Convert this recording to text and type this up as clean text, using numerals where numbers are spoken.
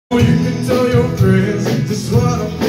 You can tell your friends just what I'm